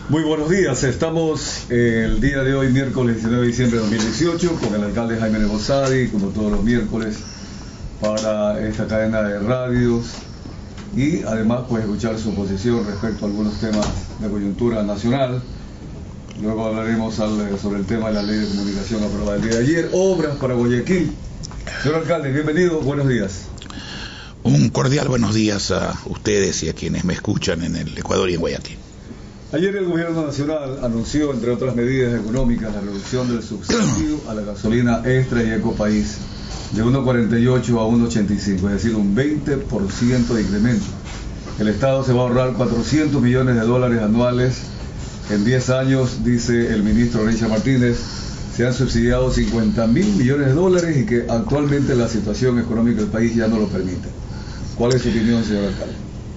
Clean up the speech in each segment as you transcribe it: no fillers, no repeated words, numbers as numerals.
Muy buenos días, estamos el día de hoy, miércoles 19 de diciembre de 2018, con el alcalde Jaime Nebozadi, como todos los miércoles, para esta cadena de radios y además pues escuchar su posición respecto a algunos temas de coyuntura nacional. Luego hablaremos sobre el tema de la ley de comunicación aprobada el día de ayer, obras para Guayaquil. Señor alcalde, bienvenido, buenos días. Un cordial buenos días a ustedes y a quienes me escuchan en el Ecuador y en Guayaquil. Ayer el gobierno nacional anunció, entre otras medidas económicas, la reducción del subsidio a la gasolina extra y ecopaís de 1.48 a 1.85, es decir, un 20% de incremento. El Estado se va a ahorrar $400 millones anuales. En 10 años, dice el ministro Richard Martínez, se han subsidiado $50.000 millones y que actualmente la situación económica del país ya no lo permite. ¿Cuál es su opinión, señor alcalde?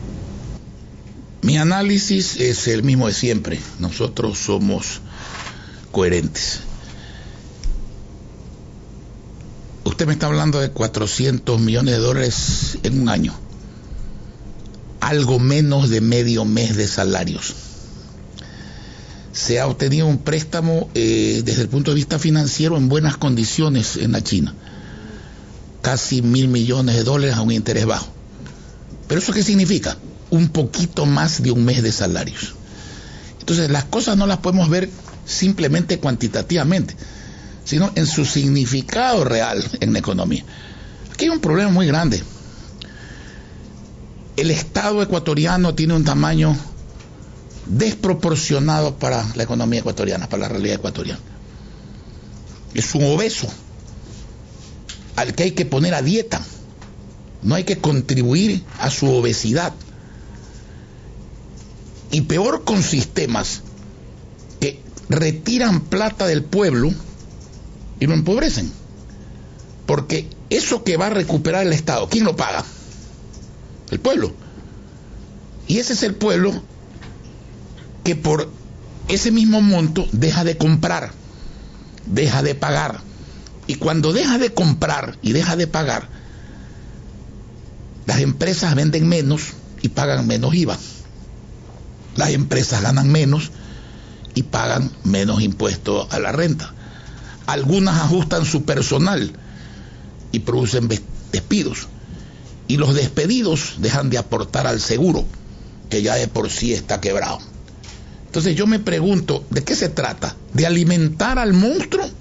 Mi análisis es el mismo de siempre. Nosotros somos coherentes. Usted me está hablando de $400 millones en un año. Algo menos de medio mes de salarios. Se ha obtenido un préstamo desde el punto de vista financiero en buenas condiciones en la China. Casi $1.000 millones a un interés bajo. ¿Pero eso qué significa? Un poquito más de un mes de salarios. Entonces las cosas no las podemos ver simplemente cuantitativamente, sino en su significado real en la economía. Aquí hay un problema muy grande. El Estado ecuatoriano tiene un tamaño desproporcionado para la economía ecuatoriana, para la realidad ecuatoriana. Es un obeso al que hay que poner a dieta. No hay que contribuir a su obesidad. Y peor con sistemas que retiran plata del pueblo y lo empobrecen. Porque eso que va a recuperar el Estado, ¿quién lo paga? El pueblo. Y ese es el pueblo que por ese mismo monto deja de comprar, deja de pagar. Y cuando deja de comprar y deja de pagar, las empresas venden menos y pagan menos IVA. Las empresas ganan menos y pagan menos impuestos a la renta. Algunas ajustan su personal y producen despidos. Y los despedidos dejan de aportar al seguro, que ya de por sí está quebrado. Entonces yo me pregunto, ¿de qué se trata? ¿De alimentar al monstruo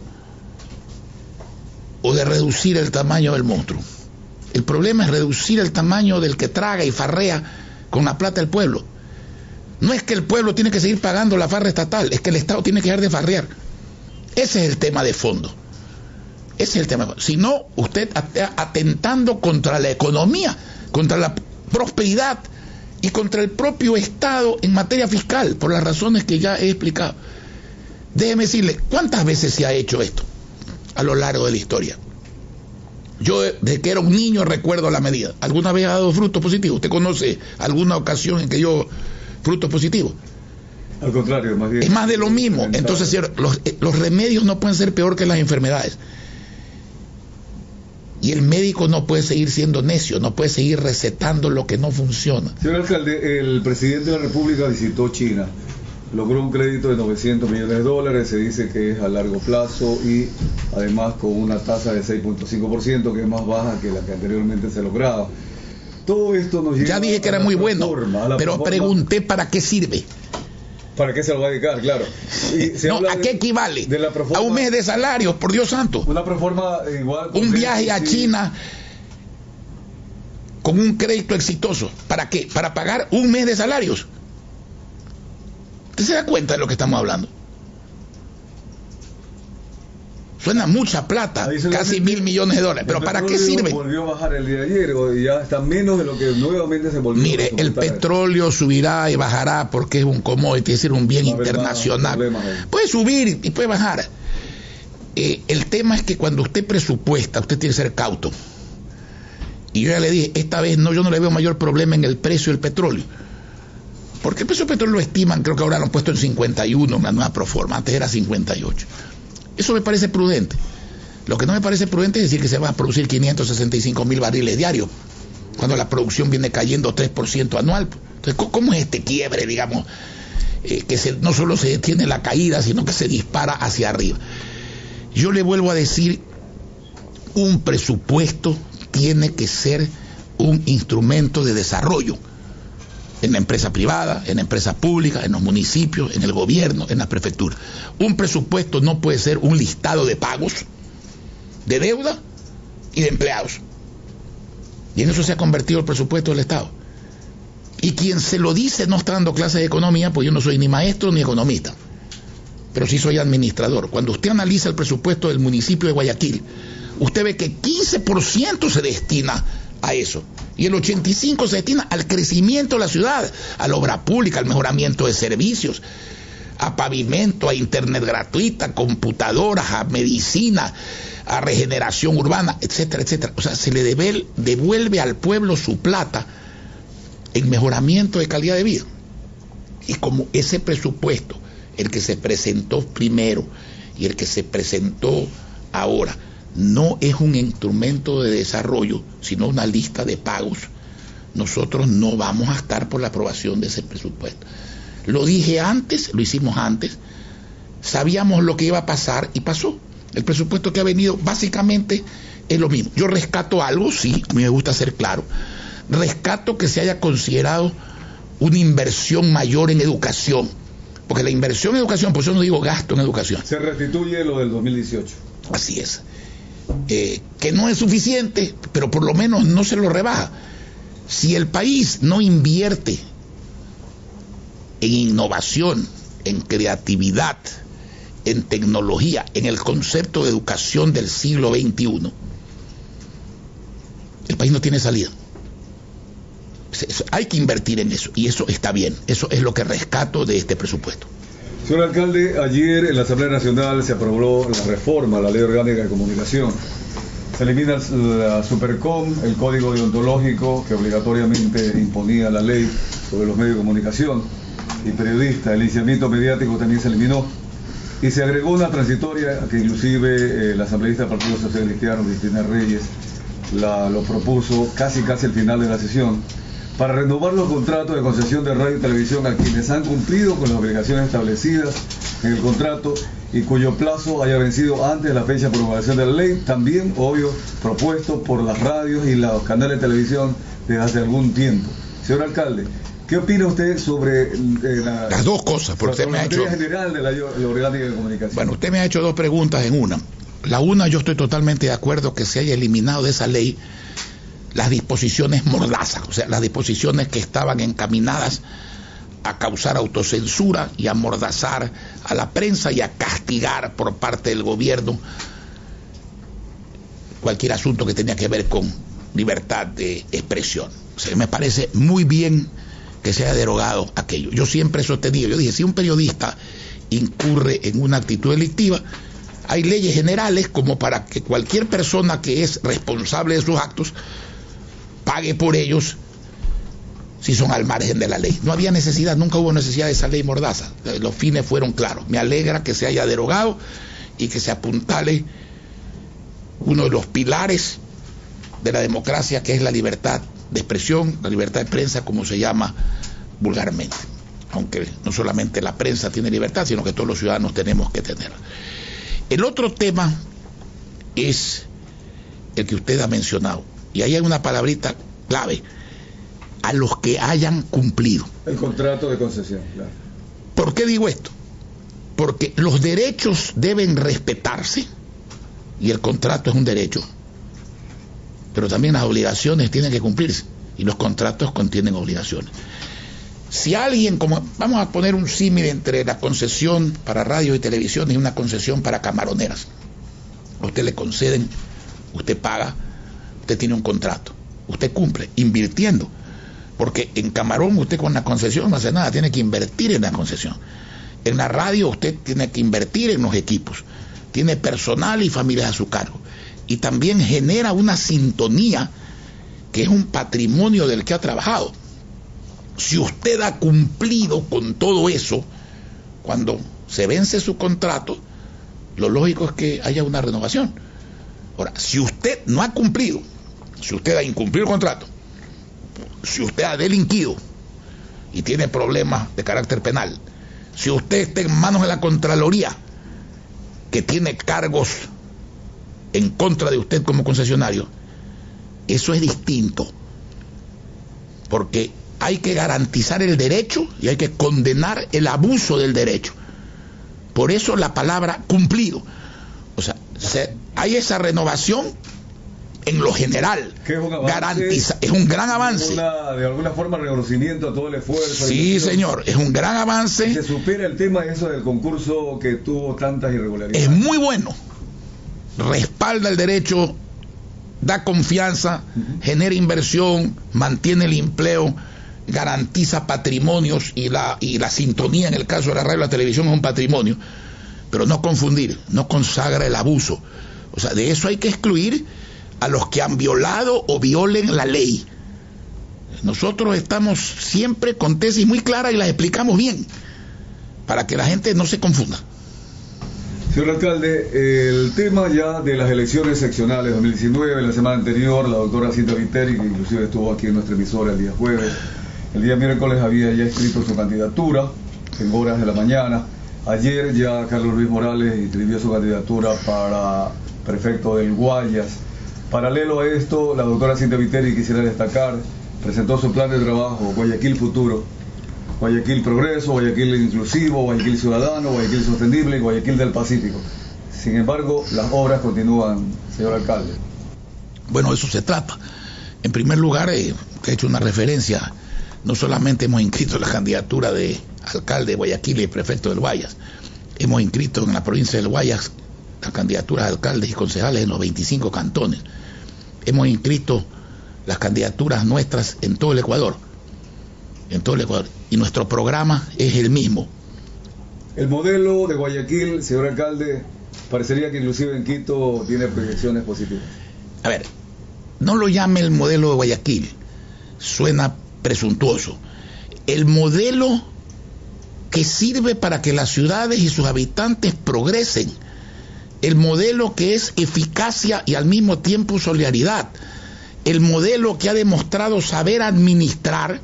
o de reducir el tamaño del monstruo? El problema es reducir el tamaño del que traga y farrea con la plata del pueblo. No es que el pueblo tiene que seguir pagando la farra estatal, es que el Estado tiene que dejar de farrear. Ese es el tema de fondo. Ese es el tema de fondo. Si no, usted está atentando contra la economía, contra la prosperidad y contra el propio Estado en materia fiscal, por las razones que ya he explicado. Déjeme decirle, ¿cuántas veces se ha hecho esto a lo largo de la historia? Yo desde que era un niño recuerdo la medida. ¿Alguna vez ha dado frutos positivos? ¿Usted conoce alguna ocasión en que yo frutos positivos? Al contrario, más bien. Es más de lo mismo. Entonces, los remedios no pueden ser peor que las enfermedades. Y el médico no puede seguir siendo necio, no puede seguir recetando lo que no funciona. Señor alcalde, el presidente de la República visitó China. Logró un crédito de $900 millones, se dice que es a largo plazo y además con una tasa de 6.5%, que es más baja que la que anteriormente se lograba. Todo esto nos lleva. Ya dije que era muy bueno, pero pregunté para qué sirve. ¿Para qué se lo va a dedicar? Claro. ¿A qué equivale? A un mes de salarios, por Dios santo. Una proforma igual. Un viaje a China con un crédito exitoso. ¿Para qué? Para pagar un mes de salarios. ¿Usted se da cuenta de lo que estamos hablando? Suena mucha plata, casi $1.000 millones. ¿Pero para qué sirve? Volvió a bajar el día de ayer, y ya está menos de lo que nuevamente se volvió. Mire, el petróleo subirá y bajará porque es un commodity, es decir, un bien internacional. Puede subir y puede bajar. El tema es que cuando usted presupuesta, usted tiene que ser cauto. Y yo ya le dije, esta vez yo no le veo mayor problema en el precio del petróleo. Porque el precio del petróleo lo estiman, creo que ahora lo han puesto en 51, una nueva proforma, antes era 58. Eso me parece prudente. Lo que no me parece prudente es decir que se van a producir 565.000 barriles diarios, cuando la producción viene cayendo 3% anual. Entonces, ¿cómo es este quiebre, digamos? no solo se detiene la caída, sino que se dispara hacia arriba. Yo le vuelvo a decir, un presupuesto tiene que ser un instrumento de desarrollo en la empresa privada, en la empresa pública, en los municipios, en el gobierno, en las prefecturas. Un presupuesto no puede ser un listado de pagos, de deuda y de empleados. Y en eso se ha convertido el presupuesto del Estado. Y quien se lo dice no está dando clases de economía, pues yo no soy ni maestro ni economista, pero sí soy administrador. Cuando usted analiza el presupuesto del municipio de Guayaquil, usted ve que 15% se destina a eso, y el 85% se destina al crecimiento de la ciudad, a la obra pública, al mejoramiento de servicios, a pavimento, a internet gratuita, a computadoras, a medicina, a regeneración urbana, etcétera, etcétera. O sea, se le devuelve al pueblo su plata en mejoramiento de calidad de vida. Y como ese presupuesto, el que se presentó primero y el que se presentó ahora, no es un instrumento de desarrollo, sino una lista de pagos, nosotros no vamos a estar por la aprobación de ese presupuesto. Lo dije antes, lo hicimos antes, sabíamos lo que iba a pasar y pasó. El presupuesto que ha venido básicamente es lo mismo. Yo rescato algo, sí, a mí me gusta ser claro, rescato que se haya considerado una inversión mayor en educación, porque la inversión en educación, por eso no digo gasto en educación. Se restituye lo del 2018. Así es. Que no es suficiente, pero por lo menos no se lo rebaja. Si el país no invierte en innovación, en creatividad, en tecnología, en el concepto de educación del siglo XXI, el país no tiene salida. Hay que invertir en eso, y eso está bien. Eso es lo que rescato de este presupuesto. Señor alcalde, ayer en la Asamblea Nacional se aprobó la reforma a la Ley Orgánica de Comunicación. Se elimina la Supercom, el código deontológico que obligatoriamente imponía la ley sobre los medios de comunicación y periodistas. El licenciamiento mediático también se eliminó. Y se agregó una transitoria que inclusive la asambleísta del Partido Social Cristiano, Cristina Reyes, lo propuso casi al final de la sesión, para renovar los contratos de concesión de radio y televisión a quienes han cumplido con las obligaciones establecidas en el contrato y cuyo plazo haya vencido antes de la fecha de promulgación de la ley, también, obvio, propuesto por las radios y los canales de televisión desde hace algún tiempo. Señor alcalde, ¿qué opina usted sobre las dos cosas? Porque usted me ha hecho general de la orgánica de comunicación. Bueno, usted me ha hecho dos preguntas en una. La una, yo estoy totalmente de acuerdo que se haya eliminado de esa ley las disposiciones mordazas, o sea, las disposiciones que estaban encaminadas a causar autocensura y a mordazar a la prensa y a castigar por parte del gobierno cualquier asunto que tenía que ver con libertad de expresión. O sea, me parece muy bien que se haya derogado aquello. Yo siempre he sostenido, yo dije, si un periodista incurre en una actitud delictiva, hay leyes generales como para que cualquier persona que es responsable de sus actos pague por ellos si son al margen de la ley. No había necesidad, nunca hubo necesidad de esa ley mordaza. Los fines fueron claros. Me alegra que se haya derogado y que se apuntale uno de los pilares de la democracia, que es la libertad de expresión, la libertad de prensa, como se llama vulgarmente. Aunque no solamente la prensa tiene libertad, sino que todos los ciudadanos tenemos que tenerla. El otro tema es el que usted ha mencionado, y ahí hay una palabrita clave: a los que hayan cumplido el contrato de concesión, claro. ¿Por qué digo esto? Porque los derechos deben respetarse, y el contrato es un derecho, pero también las obligaciones tienen que cumplirse, y los contratos contienen obligaciones. Si alguien, como vamos a poner un símil entre la concesión para radio y televisión y una concesión para camaroneras, a usted le conceden, usted paga, usted tiene un contrato, usted cumple, invirtiendo, porque en camarón usted con la concesión no hace nada, tiene que invertir en la concesión. En la radio usted tiene que invertir en los equipos, tiene personal y familias a su cargo, y también genera una sintonía que es un patrimonio del que ha trabajado. Si usted ha cumplido con todo eso, cuando se vence su contrato, lo lógico es que haya una renovación. Ahora, si usted no ha cumplido, si usted ha incumplido el contrato, si usted ha delinquido y tiene problemas de carácter penal, Si usted está en manos de la Contraloría, que tiene cargos en contra de usted como concesionario, eso es distinto, porque hay que garantizar el derecho y hay que condenar el abuso del derecho. Por eso la palabra cumplido. O sea, hay esa renovación en lo general. Es un gran avance. De alguna forma reconocimiento a todo el esfuerzo. Sí, señor, es un gran avance. Se supera el tema eso del concurso que tuvo tantas irregularidades. Es muy bueno. Respalda el derecho, da confianza, genera inversión, mantiene el empleo, garantiza patrimonios y la sintonía en el caso de la radio y la televisión es un patrimonio, pero no confundir, no consagra el abuso. O sea, de eso hay que excluir a los que han violado o violen la ley. Nosotros estamos siempre con tesis muy claras y las explicamos bien para que la gente no se confunda. Señor alcalde, el tema ya de las elecciones seccionales 2019, la semana anterior, la doctora Cintia Viteri, que inclusive estuvo aquí en nuestra emisora el día jueves, el día miércoles había ya escrito su candidatura en horas de la mañana. Ayer ya Carlos Luis Morales inscribió su candidatura para prefecto del Guayas. Paralelo a esto, la doctora Cintia Viteri, quisiera destacar, presentó su plan de trabajo, Guayaquil Futuro, Guayaquil Progreso, Guayaquil Inclusivo, Guayaquil Ciudadano, Guayaquil Sostenible, Guayaquil del Pacífico. Sin embargo, las obras continúan, señor alcalde. Bueno, eso se trata. En primer lugar, he hecho una referencia. No solamente hemos inscrito la candidatura de alcalde de Guayaquil y prefecto del Guayas, hemos inscrito en la provincia del Guayas las candidaturas de alcaldes y concejales en los 25 cantones. Hemos inscrito las candidaturas nuestras en todo el Ecuador. Y nuestro programa es el mismo. El modelo de Guayaquil, señor alcalde, parecería que inclusive en Quito tiene proyecciones positivas. A ver, no lo llame el modelo de Guayaquil, suena presuntuoso. El modelo que sirve para que las ciudades y sus habitantes progresen, el modelo que es eficacia y al mismo tiempo solidaridad, el modelo que ha demostrado saber administrar,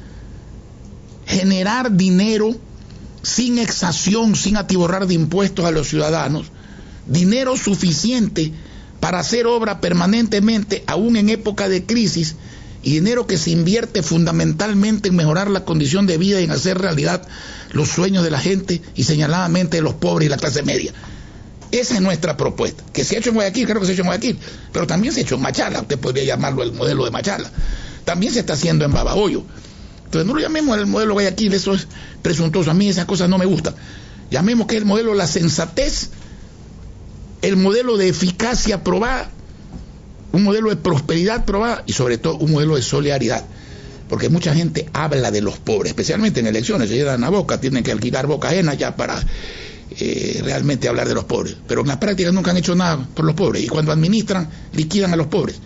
generar dinero sin exacción, sin atiborrar de impuestos a los ciudadanos, dinero suficiente para hacer obra permanentemente, aún en época de crisis, y dinero que se invierte fundamentalmente en mejorar la condición de vida y en hacer realidad los sueños de la gente y señaladamente de los pobres y la clase media. Esa es nuestra propuesta, que se ha hecho en Guayaquil, creo que se ha hecho en Guayaquil, pero también se ha hecho en Machala, usted podría llamarlo el modelo de Machala, también se está haciendo en Babahoyo. Entonces no lo llamemos el modelo Guayaquil, eso es presuntuoso, a mí esas cosas no me gustan. Llamemos que es el modelo de la sensatez, el modelo de eficacia probada, un modelo de prosperidad probada y sobre todo un modelo de solidaridad. Porque mucha gente habla de los pobres, especialmente en elecciones, se llenan a boca, tienen que alquilar boca ajena ya para realmente hablar de los pobres. Pero en la práctica nunca han hecho nada por los pobres y cuando administran, liquidan a los pobres.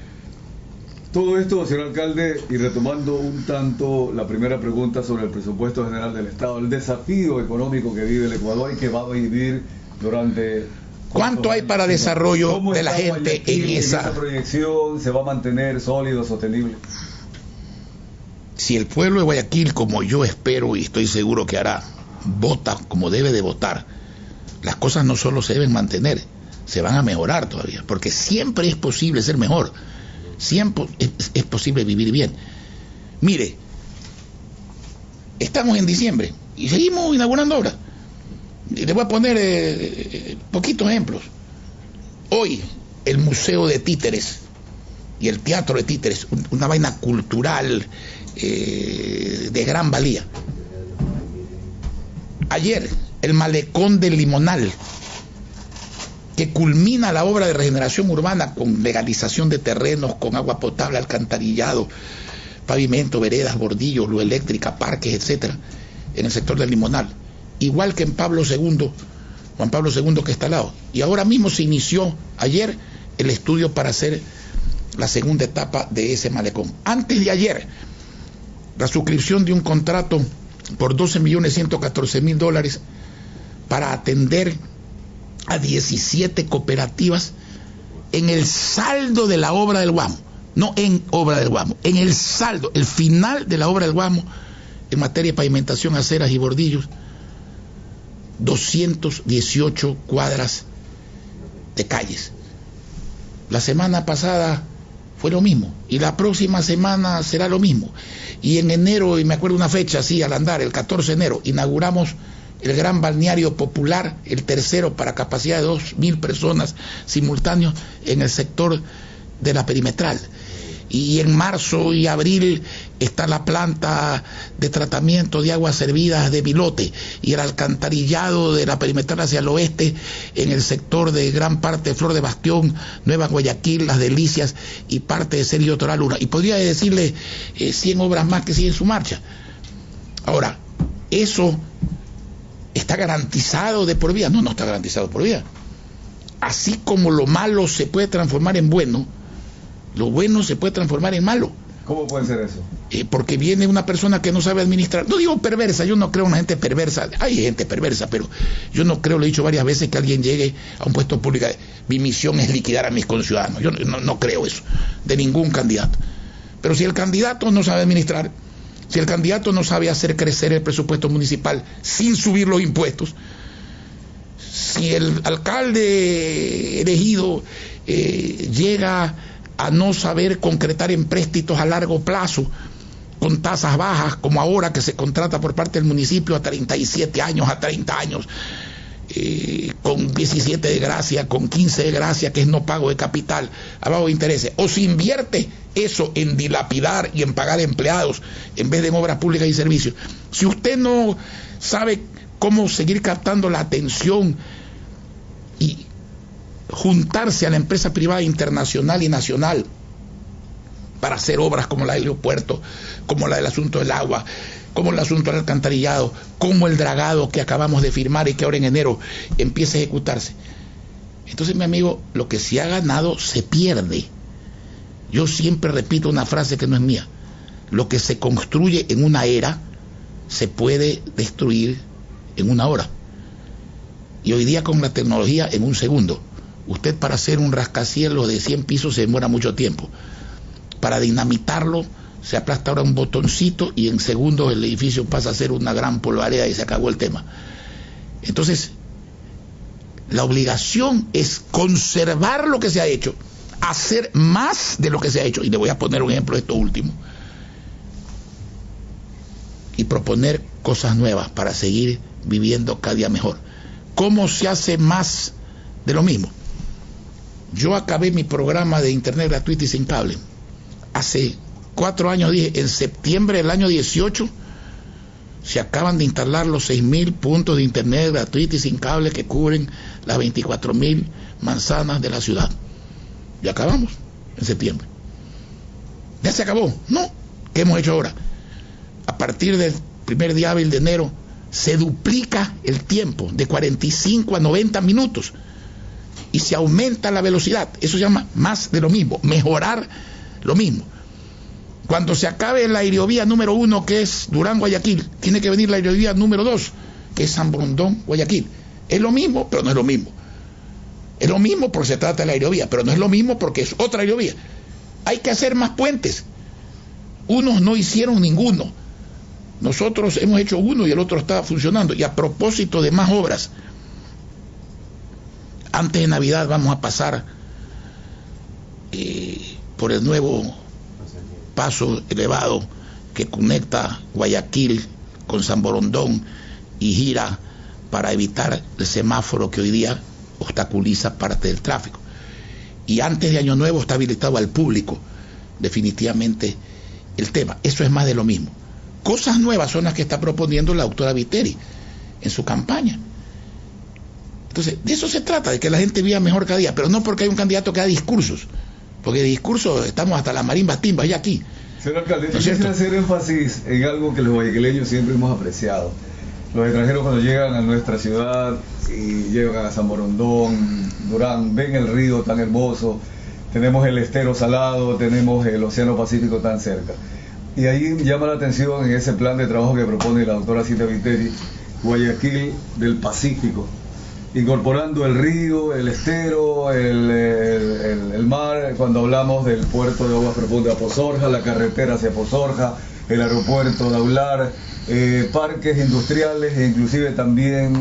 Todo esto, señor alcalde, y retomando un tanto la primera pregunta sobre el presupuesto general del Estado, el desafío económico que vive el Ecuador y que va a vivir durante... ¿Cuánto hay para desarrollo de la gente en esa proyección? ¿Se va a mantener sólido, sostenible? Si el pueblo de Guayaquil, como yo espero y estoy seguro que hará, vota como debe de votar, las cosas no solo se deben mantener, se van a mejorar todavía, porque siempre es posible ser mejor. Siempre es posible vivir bien. Mire, estamos en diciembre y seguimos inaugurando obras. Y le voy a poner poquitos ejemplos. Hoy el Museo de Títeres y el Teatro de Títeres, una vaina cultural de gran valía. Ayer el Malecón del Limonal, que culmina la obra de regeneración urbana con legalización de terrenos, con agua potable, alcantarillado, pavimento, veredas, bordillos, luz eléctrica, parques, etcétera, en el sector del Limonal. Igual que en Juan Pablo II que está al lado. Y ahora mismo se inició ayer el estudio para hacer la segunda etapa de ese malecón. Antes de ayer, la suscripción de un contrato por $12.114.000 para atender a 17 cooperativas en el saldo de la obra del Guamo, no en obra del Guamo, en el saldo, el final de la obra del Guamo en materia de pavimentación, aceras y bordillos, 218 cuadras de calles. La semana pasada fue lo mismo, y la próxima semana será lo mismo. Y en enero, y me acuerdo una fecha así al andar, el 14 de enero, inauguramos el gran balneario popular, el tercero para capacidad de 2.000 personas simultáneos en el sector de la perimetral. Y en marzo y abril está la planta de tratamiento de aguas servidas de Vilote y el alcantarillado de la perimetral hacia el oeste en el sector de gran parte de Flor de Bastión, Nueva Guayaquil, Las Delicias y parte de Sergio Toral Luna. Y podría decirle 100 obras más que siguen su marcha. Ahora, ¿eso está garantizado de por vida? No, no está garantizado por vida. Así como lo malo se puede transformar en bueno, lo bueno se puede transformar en malo. ¿Cómo puede ser eso? Porque viene una persona que no sabe administrar. No digo perversa, yo no creo en una gente perversa. Hay gente perversa, pero yo no creo, lo he dicho varias veces, que alguien llegue a un puesto público. Mi misión es liquidar a mis conciudadanos. Yo no creo eso, de ningún candidato. Pero si el candidato no sabe administrar, si el candidato no sabe hacer crecer el presupuesto municipal sin subir los impuestos, si el alcalde elegido llega a no saber concretar empréstitos a largo plazo con tasas bajas, como ahora que se contrata por parte del municipio a 37 años, a 30 años, con 17 de gracia, con 15 de gracia, que es no pago de capital, abajo de intereses, o si invierte eso en dilapidar y en pagar empleados en vez de en obras públicas y servicios, si usted no sabe cómo seguir captando la atención y juntarse a la empresa privada internacional y nacional para hacer obras como la del aeropuerto, como la del asunto del agua, como el asunto del alcantarillado, como el dragado que acabamos de firmar y que ahora en enero empieza a ejecutarse. Entonces, mi amigo, lo que se ha ganado se pierde. Yo siempre repito una frase que no es mía: lo que se construye en una era se puede destruir en una hora. Y hoy día con la tecnología, en un segundo. Usted, para hacer un rascacielos de 100 pisos se demora mucho tiempo. Para dinamitarlo se aplasta ahora un botoncito y en segundos el edificio pasa a ser una gran polvareda y se acabó el tema. Entonces, la obligación es conservar lo que se ha hecho, hacer más de lo que se ha hecho. Y le voy a poner un ejemplo de esto último. Y proponer cosas nuevas para seguir viviendo cada día mejor. ¿Cómo se hace más de lo mismo? Yo acabé mi programa de internet gratuito y sin cable. Hace 4 años dije, en septiembre del año 18 se acaban de instalar los 6.000 puntos de internet gratuito y sin cable que cubren las 24.000 manzanas de la ciudad. Ya acabamos en septiembre. ¿Ya se acabó? No. ¿Qué hemos hecho ahora? A partir del primer día hábil de enero se duplica el tiempo de 45 a 90 minutos y se aumenta la velocidad. Eso se llama más de lo mismo, mejorar lo mismo. Cuando se acabe la aerovía número 1, que es Durán-Guayaquil, tiene que venir la aerovía número 2, que es San Borondón-Guayaquil. Es lo mismo, pero no es lo mismo. Es lo mismo porque se trata de la aerovía, pero no es lo mismo porque es otra aerovía. Hay que hacer más puentes. Unos no hicieron ninguno. Nosotros hemos hecho uno y el otro está funcionando. Y a propósito de más obras, antes de Navidad vamos a pasar por el nuevo paso elevado que conecta Guayaquil con San Borondón y gira para evitar el semáforo que hoy día obstaculiza parte del tráfico. Y antes de Año Nuevo está habilitado al público definitivamente el tema. Eso es más de lo mismo. Cosas nuevas son las que está proponiendo la doctora Viteri en su campaña. Entonces, de eso se trata, de que la gente viva mejor cada día, pero no porque hay un candidato que da discursos, porque de discursos estamos hasta las marimbas timbas ya aquí. Señor alcalde, yo quisiera hacer énfasis en algo que los guayaquileños siempre hemos apreciado. Los extranjeros, cuando llegan a nuestra ciudad y llegan a San Borondón, Durán, ven el río tan hermoso, tenemos el estero salado, tenemos el océano Pacífico tan cerca. Y ahí llama la atención en ese plan de trabajo que propone la doctora Cintia Viteri, Guayaquil del Pacífico, incorporando el río, el estero, el mar, cuando hablamos del puerto de aguas profundas de Pozorja, la carretera hacia Pozorja, el aeropuerto de Aular, parques industriales e inclusive también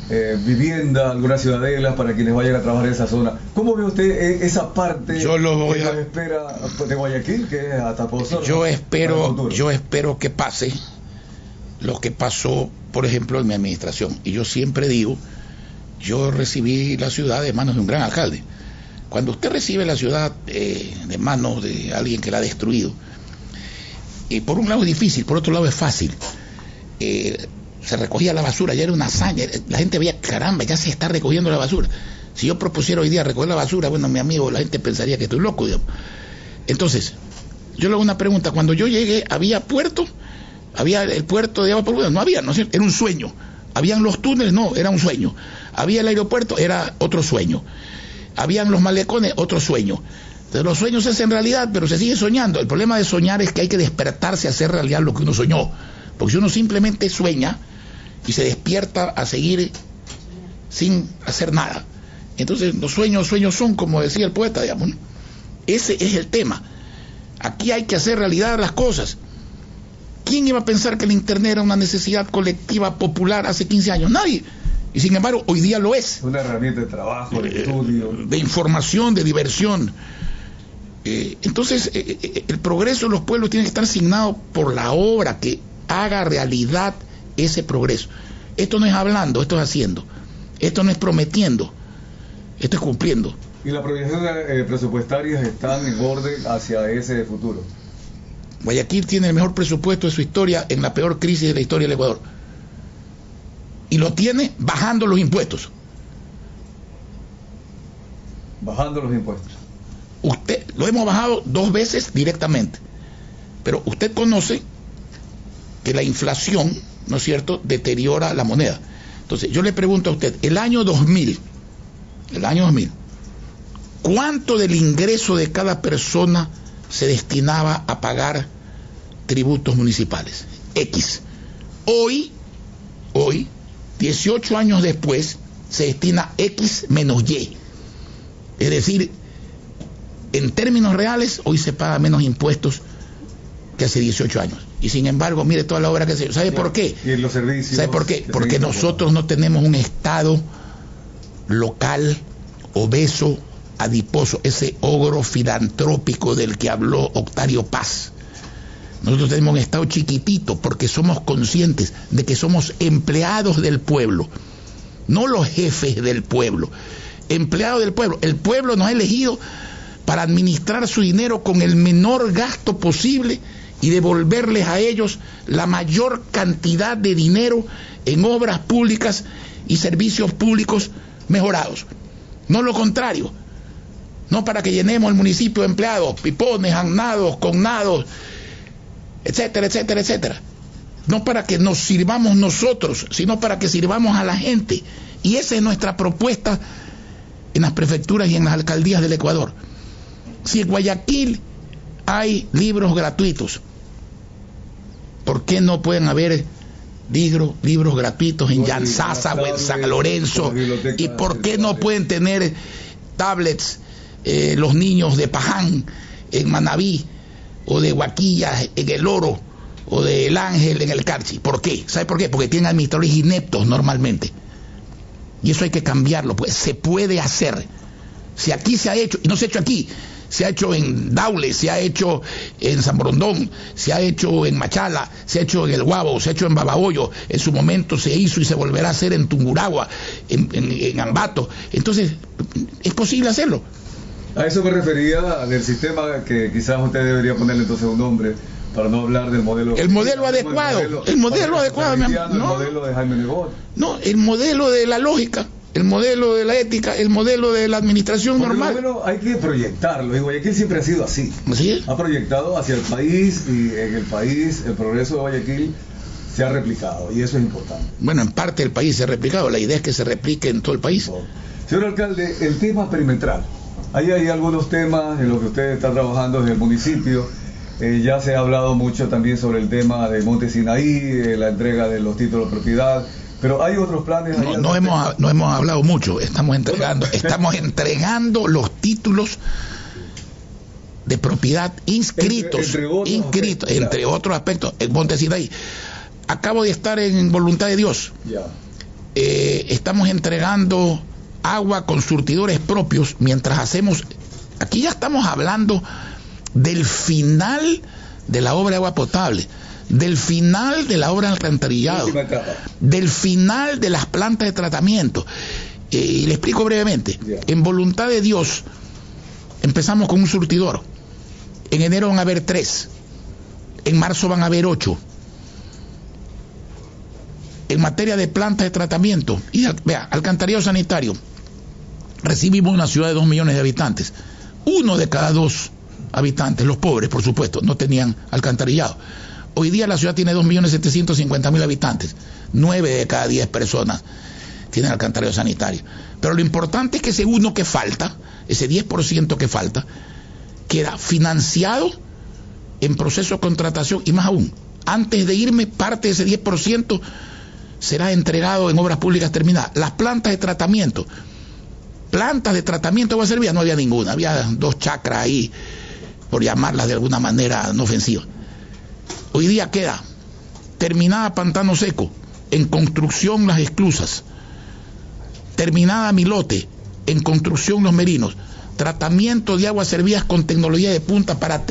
vivienda, algunas ciudadelas para quienes vayan a trabajar en esa zona. ¿Cómo ve usted esa parte que nos espera de Guayaquil, que es hasta Pozo? Yo espero que pase lo que pasó, por ejemplo, en mi administración. Y yo siempre digo, yo recibí la ciudad de manos de un gran alcalde. Cuando usted recibe la ciudad de manos de alguien que la ha destruido, por un lado es difícil, por otro lado es fácil. Se recogía la basura, ya era una hazaña, la gente veía, caramba, ya se está recogiendo la basura. Si yo propusiera hoy día recoger la basura, bueno, mi amigo, la gente pensaría que estoy loco, digamos. Entonces, yo le hago una pregunta: cuando yo llegué, ¿había puerto? ¿Había el puerto de agua por Buda? No había, ¿no es cierto? Era un sueño. ¿Habían los túneles? No, era un sueño. ¿Había el aeropuerto? Era otro sueño. ¿Habían los malecones? Otro sueño. Entonces, los sueños se hacen realidad, pero se sigue soñando. El problema de soñar es que hay que despertarse a hacer realidad lo que uno soñó. Porque si uno simplemente sueña y se despierta a seguir sin hacer nada, entonces los sueños son, como decía el poeta, digamos, ¿no? Ese es el tema. Aquí hay que hacer realidad las cosas. ¿Quién iba a pensar que el internet era una necesidad colectiva popular hace 15 años? Nadie. Y sin embargo, hoy día lo es. Una herramienta de trabajo, de estudio, de información, de diversión. Entonces, el progreso de los pueblos tiene que estar asignado por la obra que haga realidad ese progreso. Esto no es hablando, esto es haciendo. Esto no es prometiendo, esto es cumpliendo. ¿Y las proyecciones presupuestarias están en orden hacia ese futuro? Guayaquil tiene el mejor presupuesto de su historia en la peor crisis de la historia del Ecuador. Y lo tiene bajando los impuestos. Bajando los impuestos. Usted lo hemos bajado 2 veces directamente. Pero usted conoce que la inflación, ¿no es cierto?, deteriora la moneda. Entonces, yo le pregunto a usted, el año 2000, ¿cuánto del ingreso de cada persona se destinaba a pagar tributos municipales? X. Hoy, 18 años después, se destina X menos Y. Es decir, en términos reales, hoy se paga menos impuestos que hace 18 años. Y sin embargo, mire toda la obra que se hizo. ¿Sabe por qué? Y en los servicios. ¿Sabe por qué? Porque nosotros no tenemos un Estado local, obeso, adiposo, ese ogro filantrópico del que habló Octavio Paz. Nosotros tenemos un Estado chiquitito porque somos conscientes de que somos empleados del pueblo, no los jefes del pueblo, empleados del pueblo. El pueblo nos ha elegido para administrar su dinero con el menor gasto posible y devolverles a ellos la mayor cantidad de dinero en obras públicas y servicios públicos mejorados. No lo contrario. No para que llenemos el municipio de empleados, pipones, annados, connados, etcétera, etcétera, etcétera. No para que nos sirvamos nosotros, sino para que sirvamos a la gente. Y esa es nuestra propuesta en las prefecturas y en las alcaldías del Ecuador. Si en Guayaquil hay libros gratuitos, ¿por qué no pueden haber libros gratuitos en Yanzasa o en San Lorenzo? ¿Y por qué no pueden tener tablets los niños de Paján en Manabí, o de Huaquilla en El Oro, o de El Ángel en El Carchi? ¿Por qué? ¿Sabe por qué? Porque tienen administradores ineptos normalmente. Y eso hay que cambiarlo, pues se puede hacer. Si aquí se ha hecho, y no se ha hecho aquí, se ha hecho en Daule, se ha hecho en San Borondón, se ha hecho en Machala, se ha hecho en El Guabo, se ha hecho en Babahoyo, en su momento se hizo y se volverá a hacer en Tungurahua, en Ambato. Entonces, es posible hacerlo. A eso me refería, del sistema que quizás usted debería ponerle entonces un nombre, para no hablar del modelo. El modelo adecuado, el modelo adecuado. El modelo de Jaime Nebot. No, el modelo de la lógica, el modelo de la ética, el modelo de la administración normal. Bueno, hay que proyectarlo, y Guayaquil siempre ha sido así. ¿Sí? Ha proyectado hacia el país, y en el país el progreso de Guayaquil se ha replicado, y eso es importante. Bueno, en parte del país se ha replicado, la idea es que se replique en todo el país. Señor alcalde, el tema perimetral. Ahí hay algunos temas en los que usted está trabajando desde el municipio. Ya se ha hablado mucho también sobre el tema de Monte Sinaí, la entrega de los títulos de propiedad, pero hay otros planes. No hemos hablado mucho, estamos entregando los títulos de propiedad inscritos, entre otros aspectos, en Monte Sinaí. Acabo de estar en Voluntad de Dios. Ya. estamos entregando agua con surtidores propios mientras hacemos... Aquí ya estamos hablando del final de la obra de agua potable, del final de la obra de alcantarillado, del final de las plantas de tratamiento. Y le explico brevemente. En voluntad de Dios empezamos con un surtidor. En enero van a haber 3, en marzo van a haber 8. En materia de plantas de tratamiento y vea, alcantarillado sanitario, recibimos una ciudad de 2 millones de habitantes. 1 de cada 2 habitantes, los pobres por supuesto, no tenían alcantarillado. Hoy día la ciudad tiene 2.750.000 habitantes. 9 de cada 10 personas tienen alcantarillado sanitario. Pero lo importante es que ese 1 que falta, ese 10% que falta, queda financiado en proceso de contratación, y más aún, antes de irme, parte de ese 10% será entregado en obras públicas terminadas. Las plantas de tratamiento de agua servida no había ninguna, había 2 chacras ahí, por llamarlas de alguna manera no ofensiva. Hoy día queda terminada Pantano Seco, en construcción Las Esclusas, terminada Milote, en construcción Los Merinos, tratamiento de aguas servidas con tecnología de punta para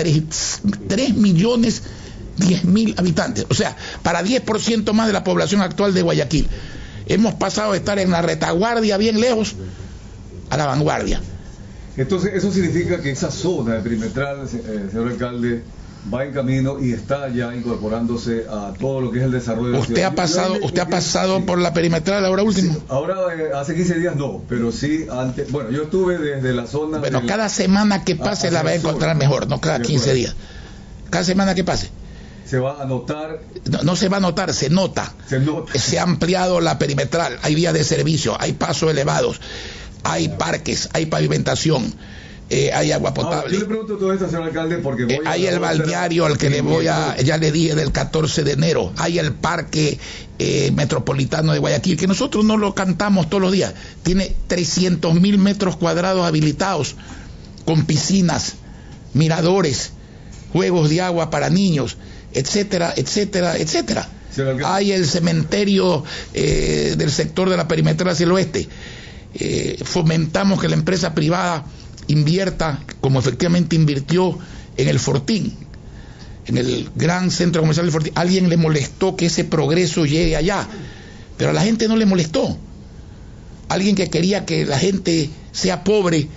3.010.000 habitantes, o sea, para 10% más de la población actual de Guayaquil. Hemos pasado de estar en la retaguardia bien lejos a la vanguardia. Entonces, eso significa que esa zona de perimetral, señor alcalde, va en camino y está ya incorporándose a todo lo que es el desarrollo de la ciudad. ¿Usted ha pasado por la perimetral ahora último? Sí, ahora hace 15 días no, pero sí antes. Bueno, yo estuve desde la zona... Bueno, cada semana que pase la va a encontrar mejor, no cada 15 días. Cada semana que pase. Se va a notar... No se va a notar, se nota. Se ha ampliado la perimetral, hay vías de servicio, hay pasos elevados, hay parques, hay pavimentación, hay agua potable. Yo le pregunto todo esto, señor alcalde, porque hay el balneario al que le voy a, ya le dije, del 14 de enero, hay el parque metropolitano de Guayaquil, que nosotros no lo cantamos todos los días, tiene 300.000 metros cuadrados habilitados, con piscinas, miradores, juegos de agua para niños, etcétera, etcétera, etcétera. Hay el cementerio del sector de la perimetral hacia el oeste. Fomentamos que la empresa privada invierta, como efectivamente invirtió en el Fortín, en el gran centro comercial del Fortín. Alguien le molestó que ese progreso llegue allá, pero a la gente no le molestó. Alguien que quería que la gente sea pobre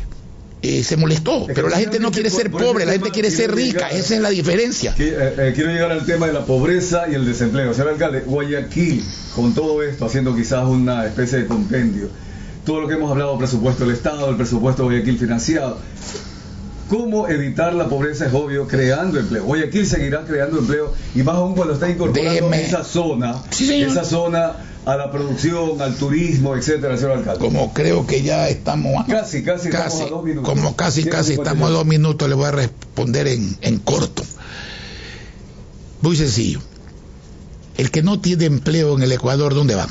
se molestó, pero la gente no quiere ser pobre, la gente quiere ser rica, esa es la diferencia. Quiero llegar al tema de la pobreza y el desempleo. Señor alcalde, Guayaquil, con todo esto, haciendo quizás una especie de compendio, todo lo que hemos hablado, presupuesto del Estado, el presupuesto de Guayaquil financiado, ¿cómo evitar la pobreza? Es obvio, creando empleo. Guayaquil seguirá creando empleo, y más aún cuando está incorporando esa zona, esa zona a la producción, al turismo, etcétera, señor alcalde. Como creo que ya estamos casi estamos a 2 minutos. Como casi estamos a 2 minutos, le voy a responder en corto. Muy sencillo. El que no tiene empleo en el Ecuador, ¿dónde va?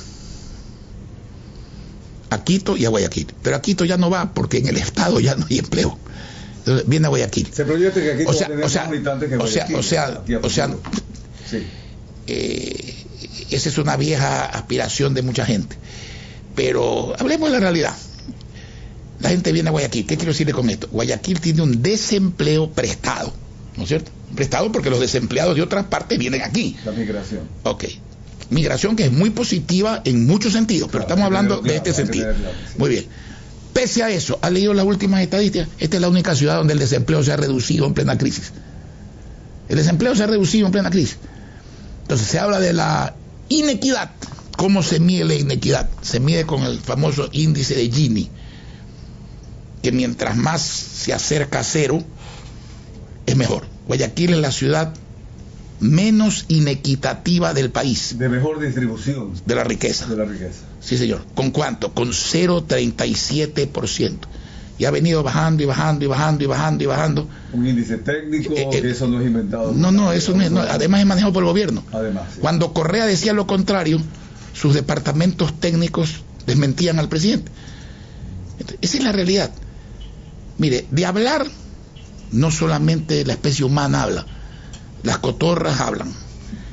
A Quito y a Guayaquil. Pero a Quito ya no va porque en el estado ya no hay empleo. Entonces viene a Guayaquil. Se proyecta que Quito va a tener más habitantes que Guayaquil. Sí. Esa es una vieja aspiración de mucha gente. Pero hablemos de la realidad. La gente viene a Guayaquil. ¿Qué quiero decirle con esto? Guayaquil tiene un desempleo prestado, ¿no es cierto? Prestado porque los desempleados de otras partes vienen aquí. La migración. Ok. Migración que es muy positiva en muchos sentidos, pero estamos hablando de este sentido. Muy bien. Pese a eso, ¿ha leído las últimas estadísticas? Esta es la única ciudad donde el desempleo se ha reducido en plena crisis. El desempleo se ha reducido en plena crisis. Entonces se habla de la inequidad. ¿Cómo se mide la inequidad? Se mide con el famoso índice de Gini, que mientras más se acerca a cero, es mejor. Guayaquil es la ciudad menos inequitativa del país. De mejor distribución. De la riqueza. De la riqueza. Sí, señor. ¿Con cuánto? Con 0,37%. Y ha venido bajando y bajando y bajando y bajando y bajando. Un índice técnico, que eso no es inventado. No, eso no es. No, además es manejado por el gobierno. Además. Sí. Cuando Correa decía lo contrario, sus departamentos técnicos desmentían al presidente. Esa es la realidad. Mire, de hablar, no solamente la especie humana habla, las cotorras hablan,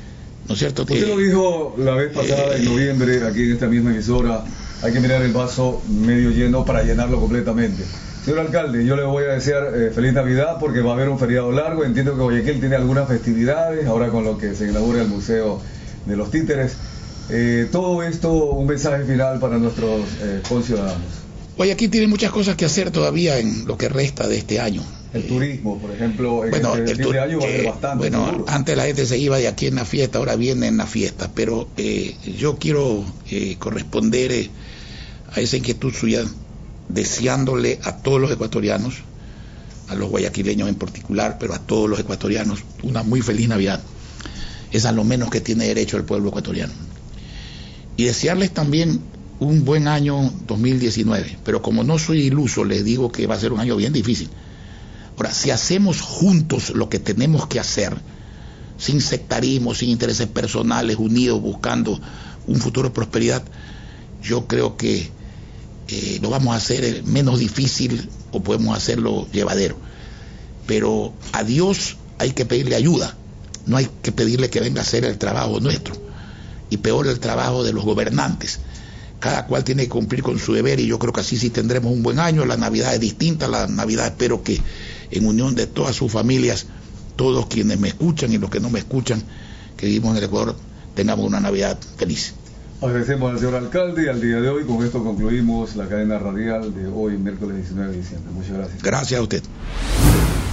¿no es cierto? Usted lo dijo la vez pasada, en noviembre, aquí en esta misma emisora, hay que mirar el vaso medio lleno para llenarlo completamente. Señor alcalde, yo le voy a desear feliz Navidad porque va a haber un feriado largo. Entiendo que Guayaquil tiene algunas festividades, ahora con lo que se inaugura el Museo de los Títeres. Todo esto, un mensaje final para nuestros conciudadanos. Guayaquil tiene muchas cosas que hacer todavía en lo que resta de este año. El turismo, por ejemplo, en bueno, este fin de año va a haber bastante. Bueno, seguro. Antes la gente se iba de aquí en la fiesta, ahora viene en la fiesta, pero yo quiero corresponder a esa inquietud suya, deseándole a todos los ecuatorianos, a los guayaquileños en particular, pero a todos los ecuatorianos, una muy feliz Navidad. Es a lo menos que tiene derecho el pueblo ecuatoriano. Y desearles también un buen año 2019, pero como no soy iluso, les digo que va a ser un año bien difícil. Ahora, si hacemos juntos lo que tenemos que hacer, sin sectarismo, sin intereses personales, unidos, buscando un futuro de prosperidad, yo creo que lo vamos a hacer menos difícil o podemos hacerlo llevadero. Pero a Dios hay que pedirle ayuda, no hay que pedirle que venga a hacer el trabajo nuestro, y peor el trabajo de los gobernantes. Cada cual tiene que cumplir con su deber y yo creo que así sí tendremos un buen año. La Navidad es distinta, la Navidad espero que en unión de todas sus familias, todos quienes me escuchan y los que no me escuchan, que vivimos en el Ecuador, tengamos una Navidad feliz. Agradecemos al señor alcalde y al día de hoy. Con esto concluimos la cadena radial de hoy, miércoles 19 de diciembre. Muchas gracias. Gracias a usted.